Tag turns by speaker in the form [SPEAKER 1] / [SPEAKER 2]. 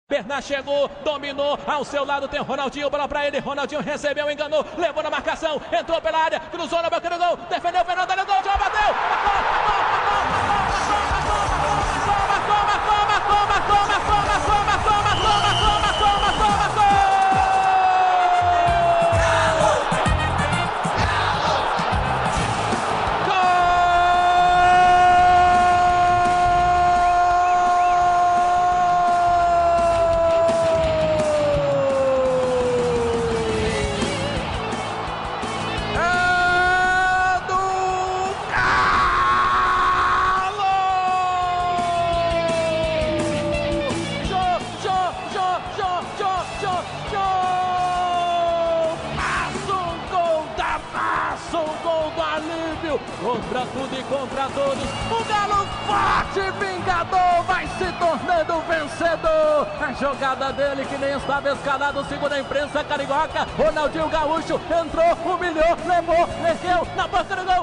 [SPEAKER 1] Bernard chegou, dominou, ao seu lado tem o Ronaldinho, bola pra ele, Ronaldinho recebeu, enganou, levou na marcação, entrou pela área, cruzou na boca do gol, defendeu, Fernando, olha o gol, já bateu, contra tudo e contra todos, o Galo forte, vingador, vai se tornando vencedor. A jogada dele que nem estava escalado, segundo a imprensa carioca, Ronaldinho Gaúcho entrou, humilhou, levou, ergueu na boca do gol.